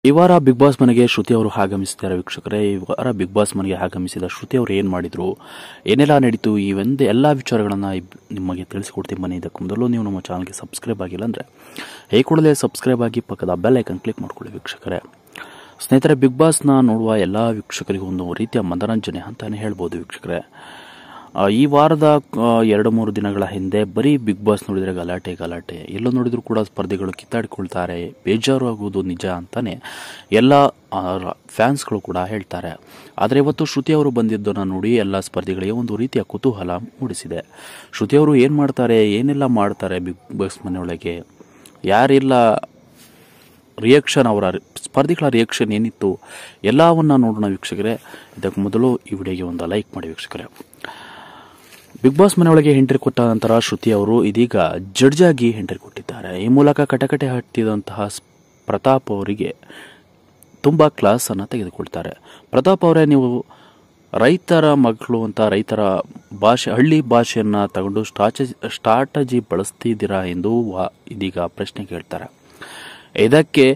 ಈ ವಾರ big boss ಮನೆಗೆ ಶ್ರುತಿ ಅವರು ಆಗಮಿಸಿದ್ದಾರೆ ವೀಕ್ಷಕರೇ. ಈ ವಾರ ಬಿಗ್ ಬಾಸ್ ಮನೆಗೆ ಆಗಮಿಸಿದ ಶ್ರುತಿ ಅವರು ಏನು ಮಾಡಿದ್ರು, ಏನೆಲ್ಲ ನಡೀತು, ಈ ಒಂದು ಎಲ್ಲ ವಿಚಾರಗಳನ್ನು ನಿಮಗೆ ತಿಳಿಸಿಕೊಡ್ತೀನಿ ಬನ್ನಿ. ಇದಕ್ಕೆ ಮೊದಲು ನೀವು ನಮ್ಮ ಚಾನಲ್ಗೆ ಸಬ್ಸ್ಕ್ರೈಬ್ ಆಗಿಲ್ಲ ಅಂದರೆ ಈ ಕೂಡಲೇ ಸಬ್ಸ್ಕ್ರೈಬ್ ಆಗಿ ಪಕ್ಕದ ಬೆಲ್ ಐಕನ್ ಕ್ಲಿಕ್ ಮಾಡ್ಕೊಳ್ಳಿ ವೀಕ್ಷಕರೇ. ಸ್ನೇಹಿತರೆ, ಬಿಗ್ ಬಾಸ್ನ ನೋಡುವ ಎಲ್ಲ ವೀಕ್ಷಕರಿಗೂ ಒಂದು ರೀತಿಯ ಮನರಂಜನೆ ಅಂತಾನೆ ಹೇಳ್ಬೋದು ವೀಕ್ಷಕರೇ. ಈ ವಾರದ 2-3 ದಿನಗಳ ಹಿಂದೆ ಬರೀ ಬಿಗ್ ಬಾಸ್ ನೋಡಿದರೆ ಗಲಾಟೆ ಎಲ್ಲೋ ನೋಡಿದ್ರು ಕೂಡ ಸ್ಪರ್ಧಿಗಳು ಕಿತ್ತಾಡಿಕೊಳ್ತಾರೆ, ಬೇಜಾರು ಆಗುವುದು ನಿಜ ಅಂತಾನೆ ಎಲ್ಲ ಫ್ಯಾನ್ಸ್ಗಳು ಕೂಡ ಹೇಳ್ತಾರೆ. ಆದರೆ ಇವತ್ತು ಶ್ರುತಿ ಅವರು ಬಂದಿದ್ದನ್ನು ನೋಡಿ ಎಲ್ಲ ಸ್ಪರ್ಧಿಗಳಿಗೆ ಒಂದು ರೀತಿಯ ಕುತೂಹಲ ಮೂಡಿಸಿದೆ. ಶ್ರುತಿ ಅವರು ಏನು ಮಾಡ್ತಾರೆ, ಏನೆಲ್ಲ ಮಾಡ್ತಾರೆ ಬಿಗ್ ಬಾಸ್ ಮನೆಯೊಳಗೆ, ಯಾರೆಲ್ಲ ರಿಯಾಕ್ಷನ್, ಅವರ ಸ್ಪರ್ಧಿಗಳ ರಿಯಾಕ್ಷನ್ ಏನಿತ್ತು, ಎಲ್ಲವನ್ನ ನೋಡೋಣ ವೀಕ್ಷಕರೇ. ಇದಕ್ಕೆ ಮೊದಲು ಈ ವಿಡಿಯೋಗೆ ಒಂದು ಲೈಕ್ ಮಾಡಿ ವೀಕ್ಷಕರೇ. ಬಿಗ್ ಬಾಸ್ ಮನೆಯೊಳಗೆ ಎಂಟ್ರಿ ಕೊಟ್ಟ ನಂತರ ಶ್ರುತಿ ಅವರು ಇದೀಗ ಜಡ್ಜ್ ಆಗಿ ಎಂಟ್ರಿ ಕೊಟ್ಟಿದ್ದಾರೆ. ಈ ಮೂಲಕ ಕಟಕಟೆ ಹತ್ತಿದಂತಹ ಪ್ರತಾಪ್ ಅವರಿಗೆ ತುಂಬಾ ಕ್ಲಾಸ್ ಅನ್ನು ತೆಗೆದುಕೊಳ್ತಾರೆ. ಪ್ರತಾಪ್ ಅವರೇ, ನೀವು ರೈತರ ಮಕ್ಕಳು ಅಂತ ರೈತರ ಭಾಷೆ, ಹಳ್ಳಿ ಭಾಷೆಯನ್ನ ತಗೊಂಡು ಸ್ಟ್ರಾಟಜಿ ಬಳಸ್ತಿದ್ದೀರಾ ಎಂದು ಇದೀಗ ಪ್ರಶ್ನೆ ಕೇಳ್ತಾರೆ. ಇದಕ್ಕೆ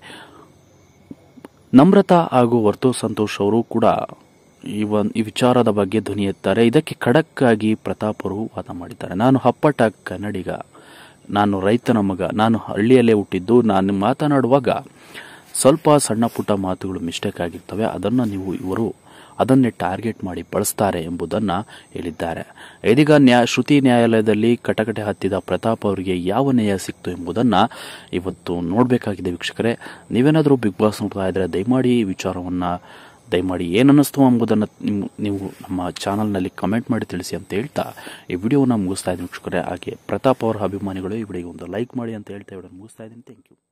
ನಮ್ರತಾ ಹಾಗೂ ವರ್ತೂ ಸಂತೋಷ್ ಅವರು ಕೂಡ ಈ ವಿಚಾರದ ಬಗ್ಗೆ ಧ್ವನಿ ಎತ್ತಾರೆ. ಇದಕ್ಕೆ ಖಡಕ್ ಆಗಿ ಪ್ರತಾಪ್ ಅವರು ವಾದ ಮಾಡಿದ್ದಾರೆ. ನಾನು ಅಪ್ಪಟ ಕನ್ನಡಿಗ, ನಾನು ರೈತನ ಮಗ, ನಾನು ಹಳ್ಳಿಯಲ್ಲೇ ಹುಟ್ಟಿದ್ದು, ನಾನು ಮಾತನಾಡುವಾಗ ಸ್ವಲ್ಪ ಸಣ್ಣ ಪುಟ್ಟ ಮಾತುಗಳು ಮಿಸ್ಟೇಕ್ ಆಗಿರ್ತವೆ, ಇವರು ಅದನ್ನೇ ಟಾರ್ಗೆಟ್ ಮಾಡಿ ಬಳಸ್ತಾರೆ ಎಂಬುದನ್ನು ಹೇಳಿದ್ದಾರೆ. ಇದೀಗ ಶ್ರುತಿ ನ್ಯಾಯಾಲಯದಲ್ಲಿ ಕಟಕಟೆ ಹತ್ತಿದ ಪ್ರತಾಪ್ ಅವರಿಗೆ ಯಾವ ನ್ಯಾಯ ಸಿಕ್ತು ಎಂಬುದನ್ನು ಇವತ್ತು ನೋಡಬೇಕಾಗಿದೆ ವೀಕ್ಷಕರೇ. ನೀವೇನಾದರೂ ಬಿಗ್ ಬಾಸ್ ನೋಡ್ತಾ ಇದ್ರೆ ದಯಮಾಡಿ ಏನನ್ನಿಸ್ತು ಎಂಬುದನ್ನು ನೀವು ನಮ್ಮ ಚಾನಲ್ನಲ್ಲಿ ಕಮೆಂಟ್ ಮಾಡಿ ತಿಳಿಸಿ ಅಂತ ಹೇಳ್ತಾ ಈ ವಿಡಿಯೋನ ಮುಗಿಸ್ತಾ ಇದ್ದೀನಿ ವೀಕ್ಷಕರೇ. ಹಾಗೆ ಪ್ರತಾಪ್ ಅವರ ಅಭಿಮಾನಿಗಳು ಈ ವಿಡಿಯೋಗೆ ಒಂದು ಲೈಕ್ ಮಾಡಿ ಅಂತ ಹೇಳ್ತಾ ವಿಡಿಯೋ ಮುಗಿಸ್ತಾ ಇದ್ದೀನಿ. Thank you.